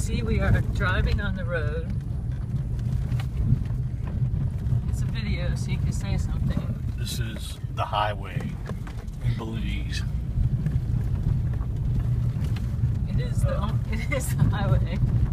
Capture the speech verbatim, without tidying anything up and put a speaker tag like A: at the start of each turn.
A: see, we are driving on the road. It's a video, so you can say something.
B: This is the highway in Belize.
A: It is the, it is the highway.